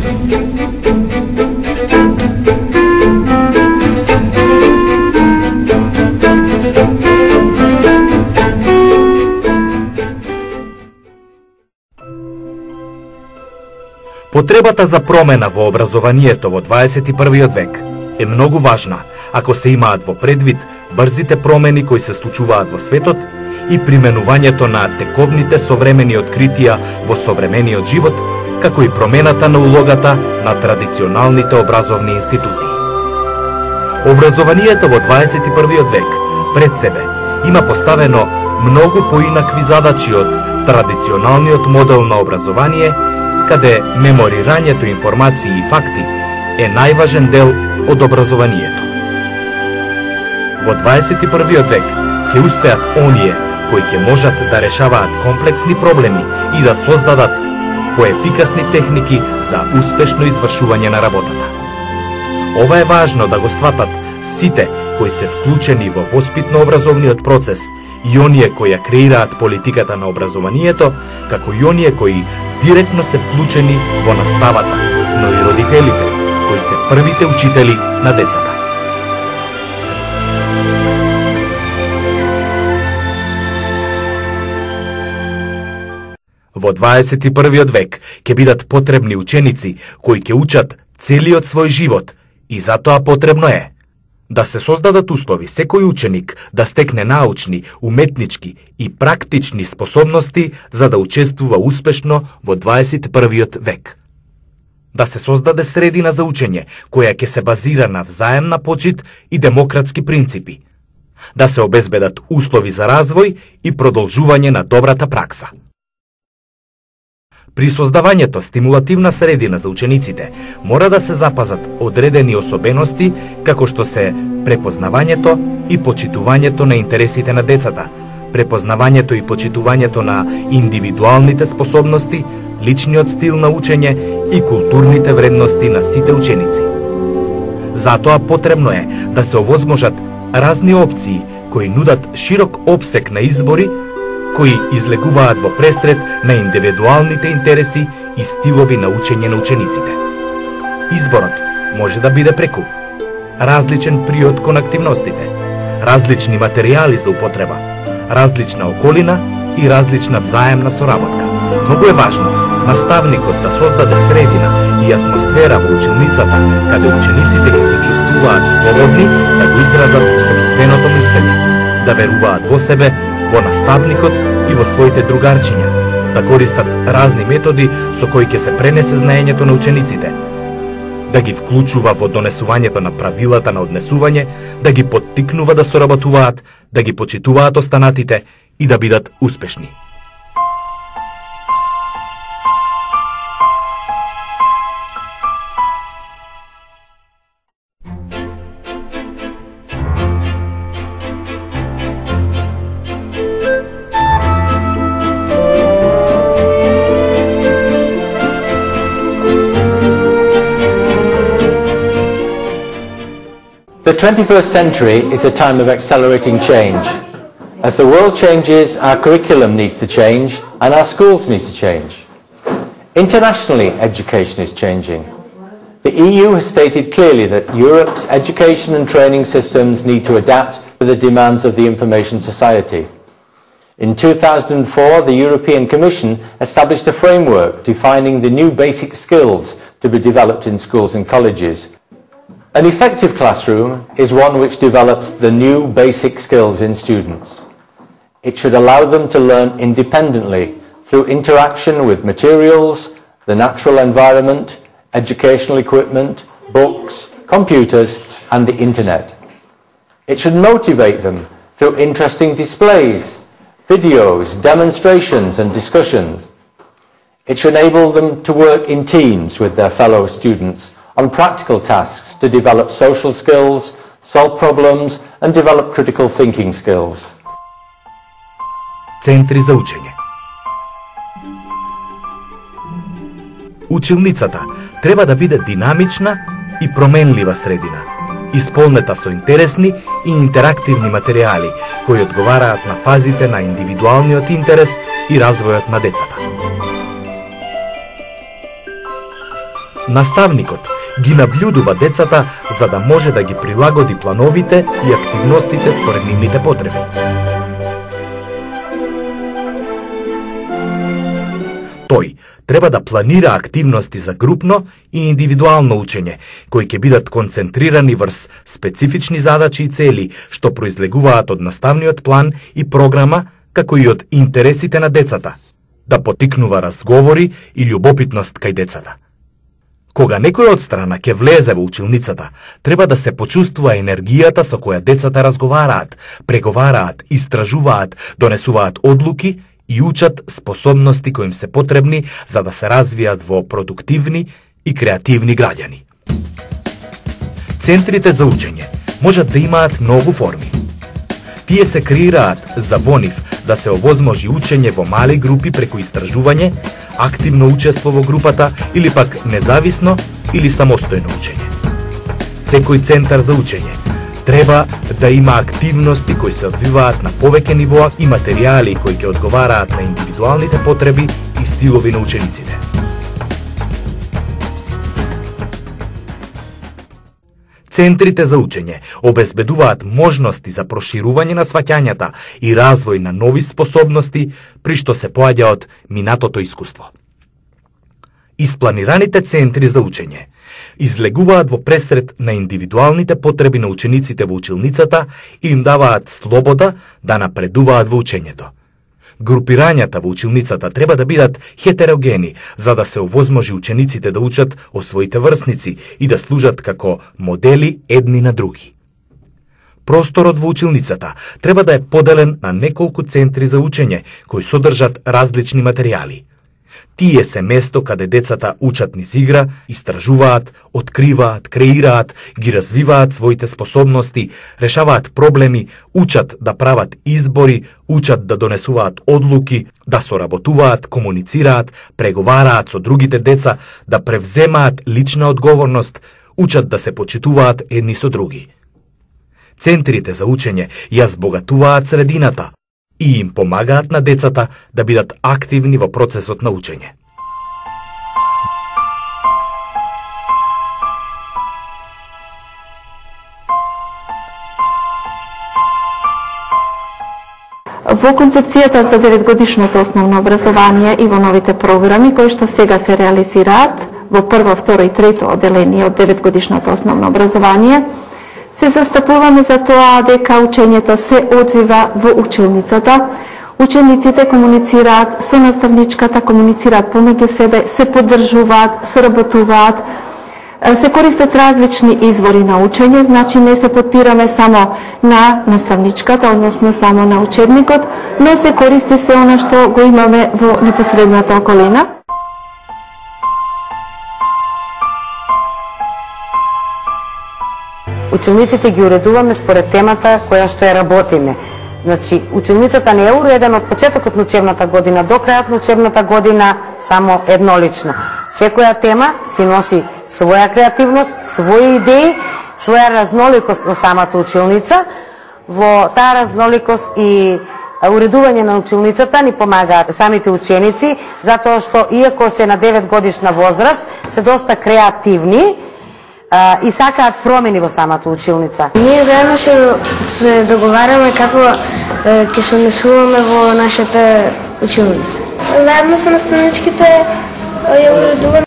Потребата за промена во образованието во 21. век е многу важна ако се имаат во предвид брзите промени кои се случуваат во светот и применувањето на тековните современи откритија во современиот живот, како и промената на улогата на традиционалните образовни институции. Образованието во 21. век пред себе има поставено многу поинакви задачи од традиционалниот модел на образование, каде меморирањето информации и факти е најважен дел од образованието. Во 21. век ќе успеат оние кои ќе можат да решаваат комплексни проблеми и да создадат поефикасни техники за успешно извршување на работата. Ова е важно да го сватат сите кои се вклучени во воспитно-образовниот процес и оние кои ја креираат политиката на образованието, како и оние кои директно се вклучени во наставата, но и родителите, кои се првите учители на децата. Во 21. век ќе бидат потребни ученици кои ќе учат целиот свој живот и затоа потребно е да се создадат услови секој ученик да стекне научни, уметнички и практични способности за да учествува успешно во 21. век. Да се создаде средина за учење која ќе се базира на взаемна почит и демократски принципи. Да се обезбедат услови за развој и продолжување на добрата пракса. При создавањето стимулативна средина за учениците мора да се запазат одредени особености како што се препознавањето и почитувањето на интересите на децата, препознавањето и почитувањето на индивидуалните способности, личниот стил на учење и културните вредности на сите ученици. Затоа потребно е да се овозможат разни опции кои нудат широк опсег на избори кои излегуваат во пресред на индивидуалните интереси и стилови на учење на учениците. Изборот може да биде преку различен приод кон активностите, различни материјали за употреба, различна околина и различна взаемна соработка. Многу е важно наставникот да создаде средина и атмосфера во училницата каде учениците ќе се чувствуваат слободни да го изразат сопственото мислење, да веруваат во себе, во наставникот и во своите другарчиња, да користат разни методи со кои ќе се пренесе знаењето на учениците, да ги вклучува во донесувањето на правилата на однесување, да ги поттикнува да соработуваат, да ги почитуваат останатите и да бидат успешни. The 21st century is a time of accelerating change. As the world changes, our curriculum needs to change and our schools need to change. Internationally, education is changing. The EU has stated clearly that Europe's education and training systems need to adapt to the demands of the information society. In 2004, the European Commission established a framework defining the new basic skills to be developed in schools and colleges. An effective classroom is one which develops the new basic skills in students. It should allow them to learn independently through interaction with materials, the natural environment, educational equipment, books, computers, and the internet. It should motivate them through interesting displays, videos, demonstrations, and discussion. It should enable them to work in teams with their fellow students on practical tasks to develop social skills, solve problems, and develop critical thinking skills. Центри за учење. Училницата треба да биде динамична и променлива средина, исполнета со интересни и интерактивни материјали кои одговараат на фазите на индивидуалниот интерес и развојот на децата. Наставникот ги наблюдува децата за да може да ги прилагоди плановите и активностите според нивните потреби. Тој треба да планира активности за групно и индивидуално учење, кои ќе бидат концентрирани врз специфични задачи и цели, што произлегуваат од наставниот план и програма, како и од интересите на децата, да потикнува разговори и љубопитност кај децата. Кога некој од страна ќе влезе во училницата, треба да се почувствува енергијата со која децата разговараат, преговараат, истражуваат, донесуваат одлуки и учат способности кои им се потребни за да се развијат во продуктивни и креативни граѓани. Центрите за учење можат да имаат многу форми. Тие се креираат за во нив да се овозможи учење во мали групи преку истражување, активно учество во групата или пак независно или самостојно учење. Секој центар за учење треба да има активности кои се одвиваат на повеќе нивоа и материјали кои ќе одговараат на индивидуалните потреби и стилови на учениците. Центрите за учење обезбедуваат можности за проширување на сваќањата и развој на нови способности при што се поаѓа од минатото искуство. Испланираните центри за учење излегуваат во пресред на индивидуалните потреби на учениците во училницата и им даваат слобода да напредуваат во учењето. Групирањата во училницата треба да бидат хетерогени, за да се овозможи учениците да учат од своите врсници и да служат како модели едни на други. Просторот во училницата треба да е поделен на неколку центри за учење кои содржат различни материјали. Тие се место каде децата учат низ игра, истражуваат, откриваат, креираат, ги развиваат своите способности, решаваат проблеми, учат да прават избори, учат да донесуваат одлуки, да соработуваат, комуницираат, преговараат со другите деца, да превземаат лична одговорност, учат да се почитуваат едни со други. Центрите за учење ја збогатуваат средината и им помагаат на децата да бидат активни во процесот на учење. Во концепцијата за 9-годишното основно образование и во новите програми кои што сега се реализираат во прво, второ и трето одделение од 9-годишното основно образование, се застапуваме за тоа дека учењето се одвива во училницата. Учениците комуницираат со наставничката, комуницираат помеѓу себе, се поддржуваат, соработуваат, се користат различни извори на учење, значи не се подпираме само на наставничката, односно само на учебникот, но се користи се она што го имаме во непосредната околина. Учениците ги уредуваме според темата која што ја работиме. Значи, ученицата не е уредена од почетокот на учебната година до крајот на учебната година само еднолично. Секоја тема си носи своја креативност, своји идеи, своја разноликост во самата училница. Во таа разноликост и уредување на училницата ни помагаат самите ученици, затоа што иако се на 9 годишна возраст, се доста креативни и сакаат промени во самата училница. Ние заедно се договараме како ќе се однесуваме во нашата училница. Заедно со наставничките ја уредуваме